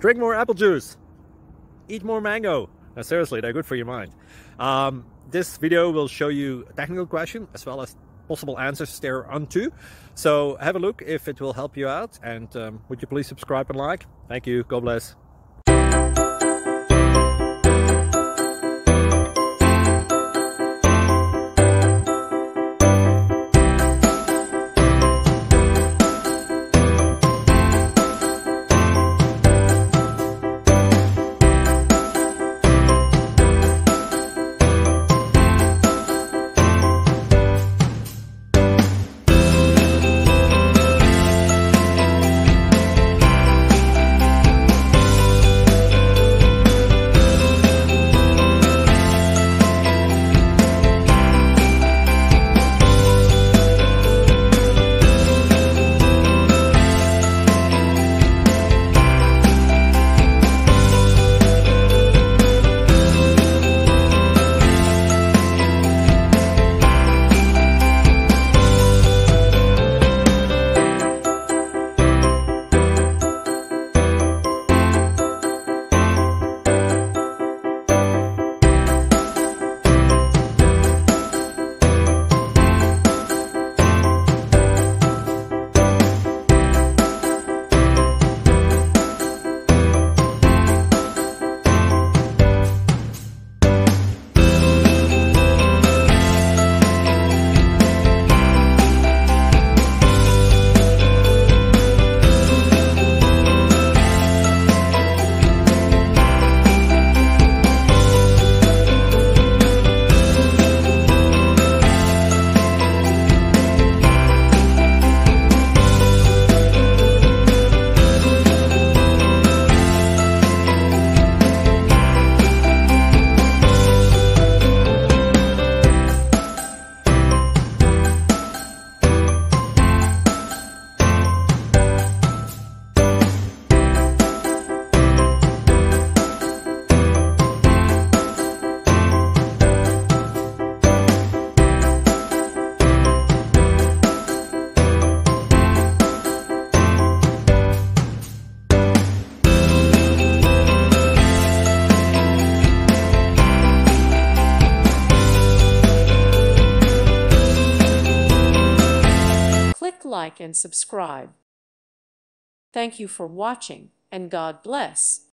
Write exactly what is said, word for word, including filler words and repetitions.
Drink more apple juice. Eat more mango. Now, seriously, they're good for your mind. Um, this video will show you a technical question as well as possible answers thereunto. So have a look if it will help you out. And um, would you please subscribe and like? Thank you. God bless. Like and subscribe. Thank you for watching, and God bless.